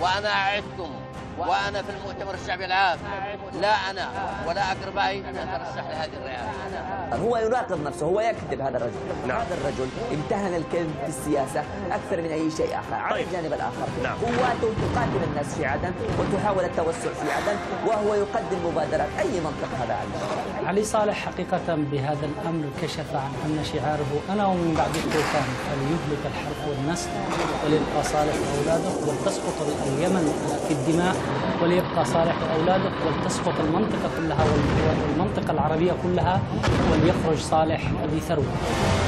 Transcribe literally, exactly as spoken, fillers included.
وأنا أعدكم وأنا في المؤتمر الشعبي العام لا أنا ولا أقربائي نترشح لهذه الرئاسة. هو يناقض نفسه، هو يكذب هذا الرجل. نعم. هذا الرجل امتهن الكذب في السياسة أكثر من أي شيء آخر. على طيب. الجانب الآخر نعم. قواته تقاتل الناس في عدن وتحاول التوسع في عدن، وهو يقدم مبادرات أي منطق هذا عنه. علي صالح حقيقة بهذا الأمر كشف عن أن شعاره أنا ومن بعد الطوفان فليهلك الحرث والنسل وليبقى صالح وأولاده ولتسقط اليمن في الدماء وليبقى صالح وأولاده ولتسقط المنطقة كلها والمنطقة العربية كلها وليخرج صالح بثروة.